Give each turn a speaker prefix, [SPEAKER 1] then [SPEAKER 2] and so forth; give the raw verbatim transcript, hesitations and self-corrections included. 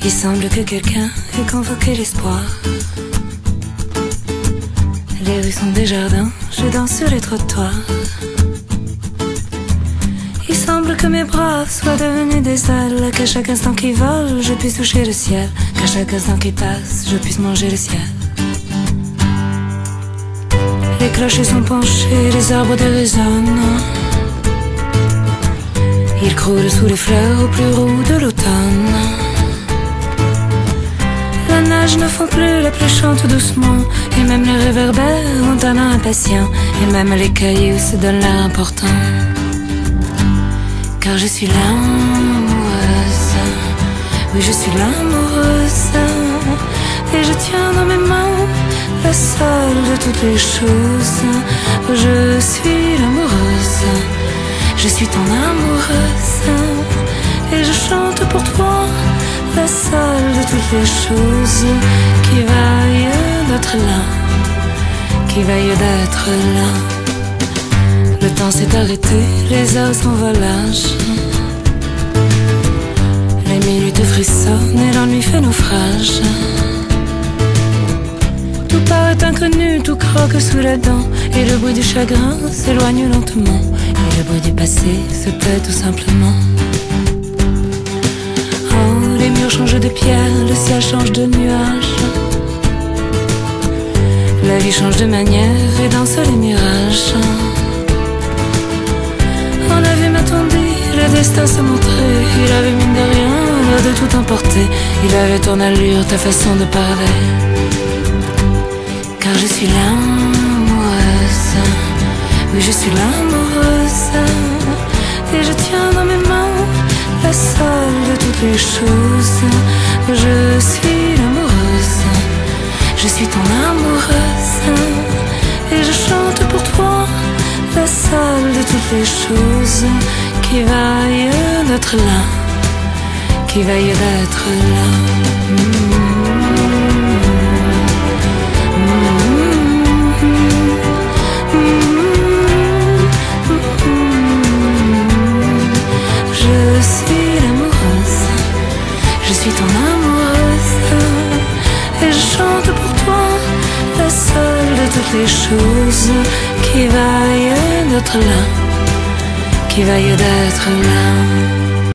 [SPEAKER 1] Il semble que quelqu'un ait convoqué l'espoir. Les rues sont des jardins, je danse sur les trottoirs. Il semble que mes bras soient devenus des ailes, qu'à chaque instant qui vole, je puisse toucher le ciel, qu'à chaque instant qui passe, je puisse manger le ciel. Les clochers sont penchés, les arbres déraisonnent. Ils croulent sous les fleurs au plus roux de l'automne. La neige ne fond plus, la pluie chante doucement, et même les réverbères ont un air impatient, et même les cailloux se donnent l'air important. Car je suis l'amoureuse, oui je suis l'amoureuse, et je tiens dans mes mains la seule de toutes les choses. Je suis l'amoureuse, je suis ton amoureuse, et je chante pour toi la seule de toutes les choses qui vaille d'être là, qui vaille d'être là. Le temps s'est arrêté, les heures s'envolagent, les minutes frissonnent et l'ennui fait naufrage. Tout paraît inconnu, tout croque sous la dent, et le bruit du chagrin s'éloigne lentement, et le bruit du passé se tait tout simplement. Oh, les murs changent de pierre, le ciel change de nuage, la vie change de manière et danse les mirages. On a vu m'attendrir, le destin se montrer, il avait mine de rien l'air de tout emporter, il avait ton allure, ta façon de parler. Car je suis l'amoureuse, oui je suis l'amoureuse, et je tiens dans mes mains la seule de toutes les choses. Je suis l'amoureuse, je suis ton amoureuse, et je chante pour toi la seule de toutes les choses qui vaille d'être là, qui vaille d'être là. Mmh. Je suis ton amoureuse, et je chante pour toi la seule de toutes les choses qui vaille d'être là, qui vaille d'être là.